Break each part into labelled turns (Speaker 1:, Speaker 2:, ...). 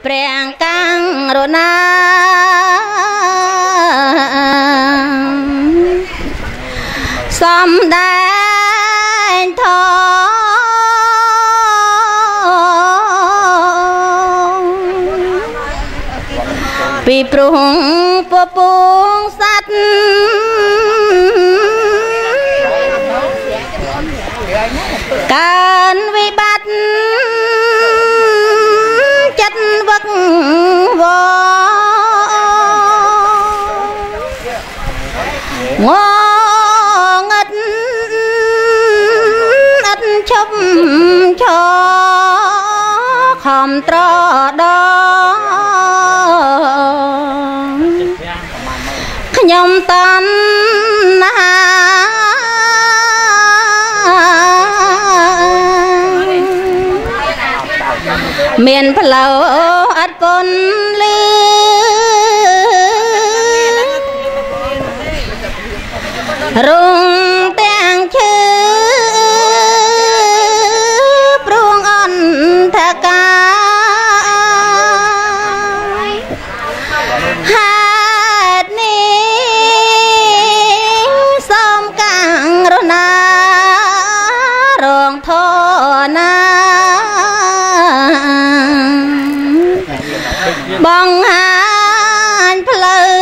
Speaker 1: ព្រះកាំងរណាសំដែងធំពីព្រោះពពងសัตว์ការវិបត្តិចិត្តវឹកវងងឹតអត់ឈប់ឈរខំត្រដងខ្ញុំតន់ណាមានផ្លូវអត់ពន់លឺរងទាំងឈឺព្រួងអន្តកាហេតុនេះសូមកាំងរណារងធណាបង្ហាញផ្លូវ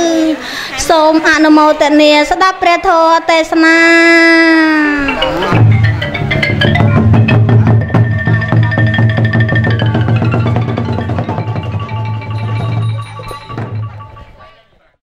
Speaker 1: សូមអនុមោទនាស្ដាប់ព្រះធម៌ទេសនា